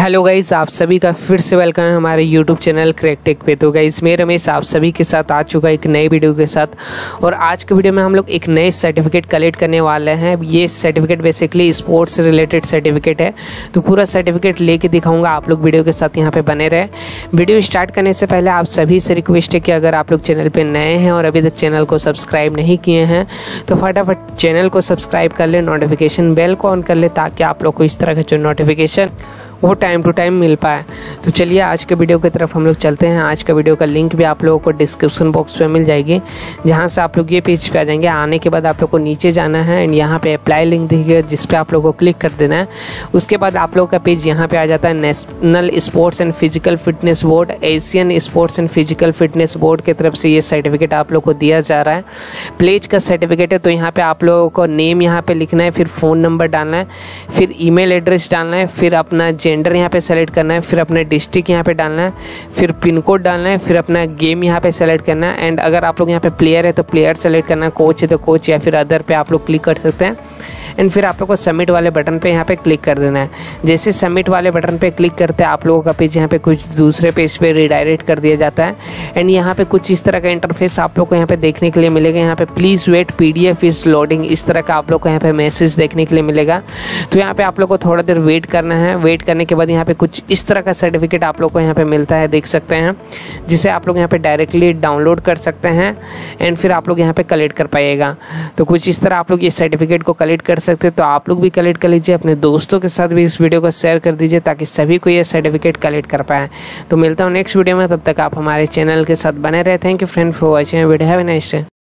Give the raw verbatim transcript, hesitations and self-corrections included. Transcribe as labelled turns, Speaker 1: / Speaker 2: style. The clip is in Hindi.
Speaker 1: हेलो गाइस, आप सभी का फिर से वेलकम है हमारे यूट्यूब चैनल क्रैक टेक पे। तो गाइस, मैं रमेश आप सभी के साथ आ चुका एक नई वीडियो के साथ। और आज के वीडियो में हम लोग एक नए सर्टिफिकेट कलेक्ट करने वाले हैं। ये सर्टिफिकेट बेसिकली स्पोर्ट्स से रिलेटेड सर्टिफिकेट है, तो पूरा सर्टिफिकेट लेके दिखाऊंगा। आप लोग वीडियो के साथ यहाँ पे बने रहे। वीडियो स्टार्ट करने से पहले आप सभी से रिक्वेस्ट है कि अगर आप लोग चैनल पर नए हैं और अभी तक चैनल को सब्सक्राइब नहीं किए हैं तो फटाफट चैनल को सब्सक्राइब कर ले, नोटिफिकेशन बेल को ऑन कर ले, ताकि आप लोग को इस तरह का जो नोटिफिकेशन वो टाइम टू टाइम मिल पाए। तो चलिए आज के वीडियो की तरफ हम लोग चलते हैं। आज का वीडियो का लिंक भी आप लोगों को डिस्क्रिप्शन बॉक्स में मिल जाएगी, जहां से आप लोग ये पेज पे आ जाएंगे। आने के बाद आप लोग को नीचे जाना है एंड यहाँ पे अप्लाई लिंक दिखेगा, जिस पे आप लोग को क्लिक कर देना है। उसके बाद आप लोग का पेज यहाँ पे आ जाता है national sports and physical fitness board, Asian sports and physical fitness board की तरफ से ये सर्टिफिकेट आप लोग को दिया जा रहा है। प्लेज का सर्टिफिकेट है, तो यहाँ पे आप लोगों को नेम यहाँ पे लिखना है, फिर फ़ोन नंबर डालना है, फिर ईमेल एड्रेस डालना है, फिर अपना जेंडर यहाँ पे सेलेक्ट करना है, फिर अपना डिस्ट्रिक्ट यहाँ पे डालना है, फिर पिन कोड डालना है, फिर अपना गेम यहाँ पे सेलेक्ट करना है। एंड अगर आप लोग यहाँ पे प्लेयर है तो प्लेयर सेलेक्ट करना है, कोच है तो कोच, या फिर अदर पे आप लोग क्लिक कर सकते हैं। एंड फिर आप लोग को सबमिट वाले बटन पे यहाँ पे क्लिक कर देना है। जैसे सबमिट वाले बटन पे क्लिक करते हैं आप लोगों का पेज यहाँ पे कुछ दूसरे पेज पे रिडायरेक्ट कर दिया जाता है। एंड यहाँ पे कुछ इस तरह का इंटरफेस आप लोग को यहाँ पे देखने के लिए मिलेगा। यहाँ पे please wait PDF is loading, इस तरह का आप लोग को यहाँ पे मैसेज देखने के लिए मिलेगा। तो यहाँ पे आप लोग को थोड़ा देर वेट करना है। वेट करने के बाद यहाँ पे कुछ इस तरह का सर्टिफिकेट आप लोग को यहाँ पे मिलता है, देख सकते हैं, जिसे आप लोग यहाँ पे डायरेक्टली डाउनलोड कर सकते हैं एंड फिर आप लोग यहाँ पे कलेक्ट कर पाइएगा। तो कुछ इस तरह आप लोग इस सर्टिफिकेट को कलेक्ट कर सकते हैं। तो आप लोग भी कलेक्ट कर लीजिए, अपने दोस्तों के साथ भी इस वीडियो को शेयर कर दीजिए, ताकि सभी को ये सर्टिफिकेट कलेक्ट कर पाए। तो मिलता हूँ नेक्स्ट वीडियो में, तब तक आप हमारे चैनल के साथ बने रहे। Thank you friend for watching video. Have a nice day.